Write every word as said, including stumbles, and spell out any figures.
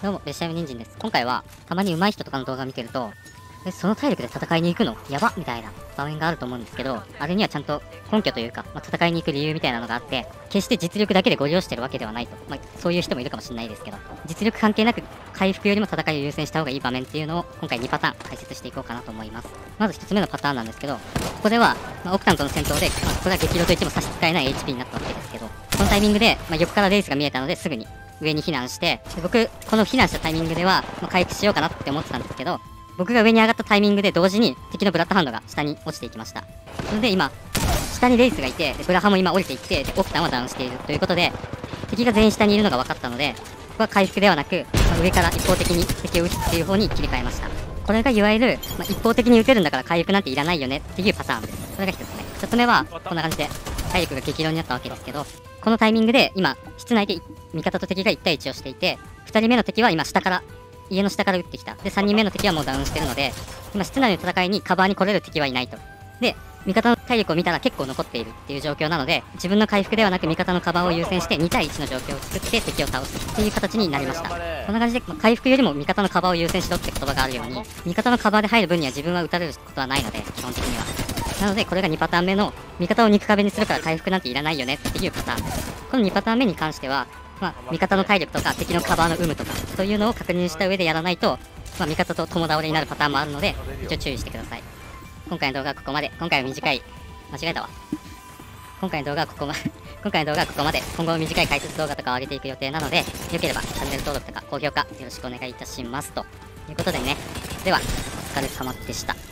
どうも、列車用人参です。今回は、たまに上手い人とかの動画を見てると、え、その体力で戦いに行くのやばみたいな場面があると思うんですけど、あれにはちゃんと根拠というか、まあ、戦いに行く理由みたいなのがあって、決して実力だけでご利用してるわけではないと。まあ、そういう人もいるかもしれないですけど、実力関係なく、回復よりも戦いを優先した方がいい場面っていうのを、今回にパターン解説していこうかなと思います。まずひとつめのパターンなんですけど、ここでは、まあ、オクタンとの戦闘で、まあ、これは激怒といっても差し支えない エイチピー になったわけですけど、このタイミングで、まあ、横からレースが見えたのですぐに上に避難して、で僕、この避難したタイミングでは、まあ、回復しようかなって思ってたんですけど、僕が上に上がったタイミングで同時に敵のブラッドハンドが下に落ちていきました。それで今、下にレイスがいて、でブラハも今降りていって、でオクタンはダウンしているということで、敵が全員下にいるのが分かったので、僕は回復ではなく、まあ、上から一方的に敵を撃つっていう方に切り替えました。これがいわゆる、まあ、一方的に撃てるんだから回復なんていらないよねっていうパターンです。それが一つ目。一つ目は、こんな感じで、体力が激量になったわけですけど、このタイミングで今、室内で味方と敵がいち対いちをしていて、ふたりめの敵は今下から、家の下から撃ってきた。で、さんにんめの敵はもうダウンしてるので、今室内の戦いにカバーに来れる敵はいないと。で、味方の体力を見たら結構残っているっていう状況なので、自分の回復ではなく味方のカバーを優先してに対いちの状況を作って敵を倒すっていう形になりました。こんな感じで、まあ、回復よりも味方のカバーを優先しろって言葉があるように、味方のカバーで入る分には自分は撃たれることはないので、基本的には。なので、これがにパターン目の、味方を肉壁にするから回復なんていらないよねっていうパターンです。このにパターン目に関しては、まあ、味方の体力とか敵のカバーの有無とか、そういうのを確認した上でやらないと、まあ、味方と共倒れになるパターンもあるので、一応注意してください。今回の動画はここまで。今回は短い。間違えたわ。今回の動画はここまで。今回の動画はここまで。今後も短い解説動画とかを上げていく予定なので、よければチャンネル登録とか高評価よろしくお願いいたします。ということでね。では、お疲れ様でした。